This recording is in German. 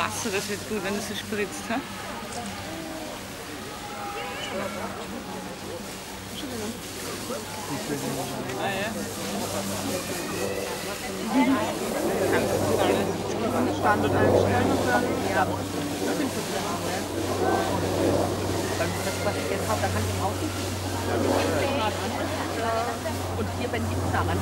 Wasser, das wird gut, wenn es so spritzt. Ha? Ah, ja. Standort einstellen und dann ja. Das, was ich jetzt habe, da kann ich außen und hier bin ich daran.